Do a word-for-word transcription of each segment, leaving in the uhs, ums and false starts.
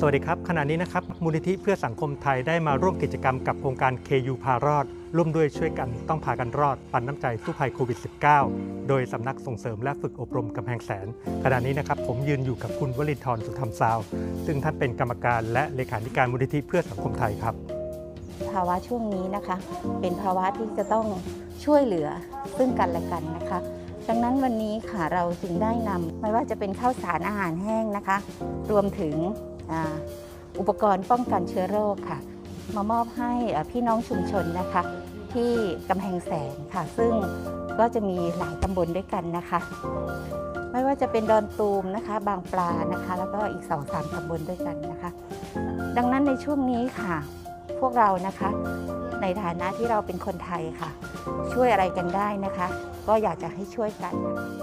วัสดีครับขณะนี้นะครับมูลนิธิเพื่อสังคมไทยได้มาร่วมกิจกรรมกับโครงการ เค ยู พารอดร่วมด้วยช่วยกันต้องพากันรอดปันน้ำใจสู้ภัยโควิด สิบเก้า โดยสำนักส่งเสริมและฝึกอบรมกำแพงแสนขณะนี้นะครับผมยืนอยู่กับคุณวลินทร์สุธรรมซาวซึ่งท่านเป็นกรรมการและเลขาธิการมูลนิธิเพื่อสังคมไทยครับภาวะช่วงนี้นะคะเป็นภาวะที่จะต้องช่วยเหลือซึ่งกันและกันนะคะดังนั้นวันนี้ค่ะเราจึงได้นำไม่ว่าจะเป็นข้าวสารอาหารแห้งนะคะรวมถึงอุปกรณ์ป้องกันเชื้อโรคค่ะมามอบให้พี่น้องชุมชนนะคะที่กำแพงแสนค่ะซึ่งก็จะมีหลายตำบลด้วยกันนะคะไม่ว่าจะเป็นดอนตูมนะคะบางปลานะคะแล้วก็อีก สองสาม ตำบลด้วยกันนะคะดังนั้นในช่วงนี้ค่ะพวกเรานะคะในฐานะที่เราเป็นคนไทยค่ะช่วยอะไรกันได้นะคะก็อยากจะให้ช่วยกัน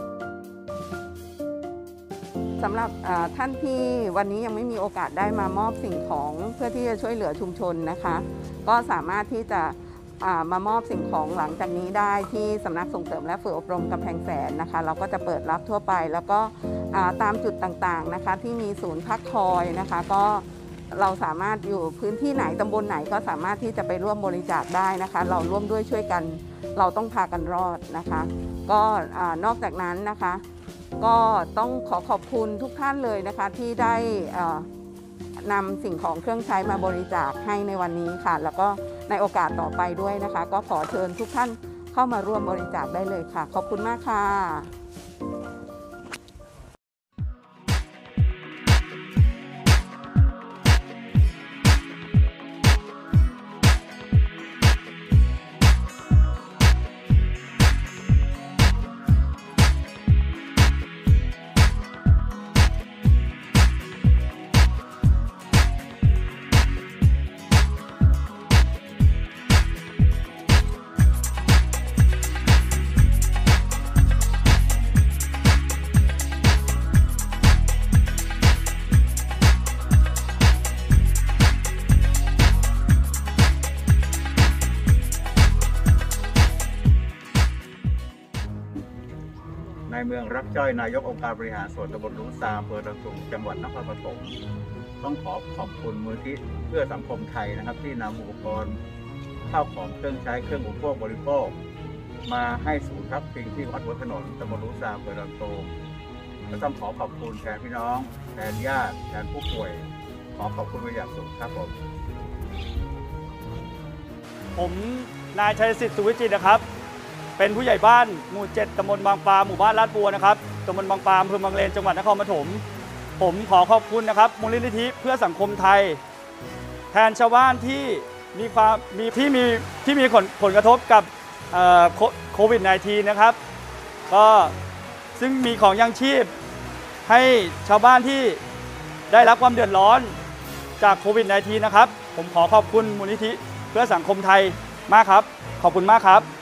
สำหรับท่านที่วันนี้ยังไม่มีโอกาสได้มามอบสิ่งของเพื่อที่จะช่วยเหลือชุมชนนะคะก็สามารถที่จะมามอบสิ่งของหลังจากนี้ได้ที่สำนักส่งเสริมและฝึกอบรมกำแพงแสนนะคะเราก็จะเปิดรับทั่วไปแล้วก็ตามจุดต่างๆนะคะที่มีศูนย์พักคอยนะคะก็เราสามารถอยู่พื้นที่ไหนตำบลไหนก็สามารถที่จะไปร่วมบริจาคได้นะคะเราร่วมด้วยช่วยกันเราต้องพากันรอดนะคะก็นอกจากนั้นนะคะก็ต้องขอขอบคุณทุกท่านเลยนะคะที่ได้นำสิ่งของเครื่องใช้มาบริจาคให้ในวันนี้ค่ะแล้วก็ในโอกาสต่อไปด้วยนะคะก็ขอเชิญทุกท่านเข้ามาร่วมบริจาคได้เลยค่ะขอบคุณมากค่ะในเมืองรักจ้อยนายกองค์การบริหารส่วนตำบลรุ้งซาอำเภอดอนตูมจังหวัดนครปฐมต้องขอขอบคุณมูลนิธิเพื่อสังคมไทยนะครับที่นำอุปกรณ์ข้าวของเครื่องใช้เครื่องอุปโภคบริโภคมาให้ศูนย์พักพิงที่วัดหัวถนนตำบลรุ้งซาอำเภอดอนตูมและต้องขอขอบคุณแทนพี่น้องแทนญาติแทนผู้ป่วยขอขอบคุณเป็นอย่างสูงครับผมผมนายชัยสิทธิ์สุวิจิตรนะครับเป็นผู้ใหญ่บ้านหมู่เจ็ดตำบลบางปลาหมู่บ้านลาดบัวนะครับตำบลบางปลาอำเภอบางเลนจังหวัดนครปฐมผมขอขอบคุณนะครับมูลนิธิเพื่อสังคมไทยแทนชาวบ้านที่มีความมีที่มีที่มีผลผลกระทบกับโควิด สิบเก้า นะครับก็ซึ่งมีของยังชีพให้ชาวบ้านที่ได้รับความเดือดร้อนจากโควิด สิบเก้า นะครับผมขอขอบคุณมูลนิธิเพื่อสังคมไทยมากครับขอบคุณมากครับ